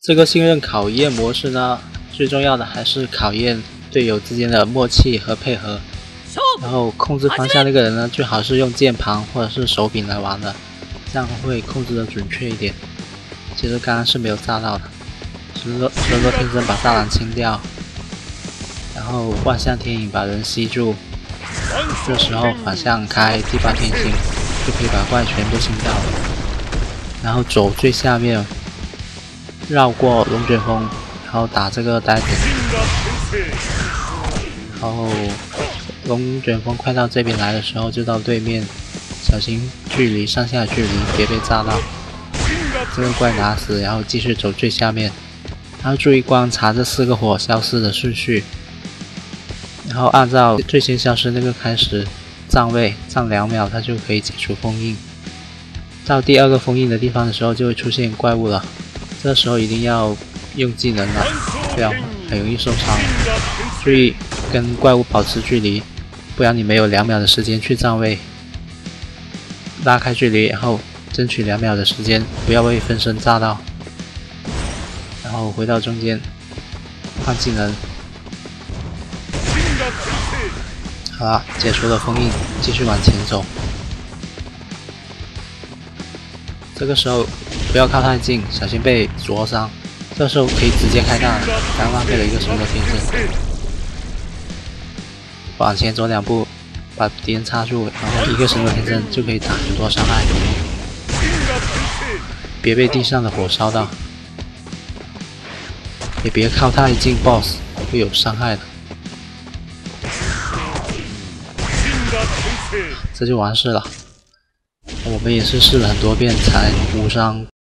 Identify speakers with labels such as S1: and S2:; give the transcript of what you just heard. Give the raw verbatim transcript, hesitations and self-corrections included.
S1: 这个信任考验模式呢，最重要的还是考验队友之间的默契和配合。然后控制方向那个人呢，最好是用键盘或者是手柄来玩的，这样会控制的准确一点。其实刚刚是没有炸到的，神罗神罗天真把栅栏清掉，然后万象天影把人吸住，这时候反向开第八天星，就可以把怪全部清掉了。然后走最下面。 绕过龙卷风，然后打这个呆子，然后龙卷风快到这边来的时候，就到对面，小心距离上下距离，别被炸到。这个怪打死，然后继续走最下面，然后注意观察这四个火消失的顺序，然后按照最先消失那个开始站位，站两秒，它就可以解除封印。到第二个封印的地方的时候，就会出现怪物了。 这时候一定要用技能了，不然很容易受伤。注意跟怪物保持距离，不然你没有两秒的时间去站位。拉开距离，然后争取两秒的时间，不要被分身炸到。然后回到中间，换技能。好了，解除了封印，继续往前走。这个时候。 不要靠太近，小心被灼伤。这时候可以直接开大，刚浪费了一个神罗天真。往前走两步，把敌人插住，然后一个神罗天真就可以打很多伤害。别被地上的火烧到，也别靠太近 B O S S 会有伤害的。这就完事了。我们也是试了很多遍才无伤。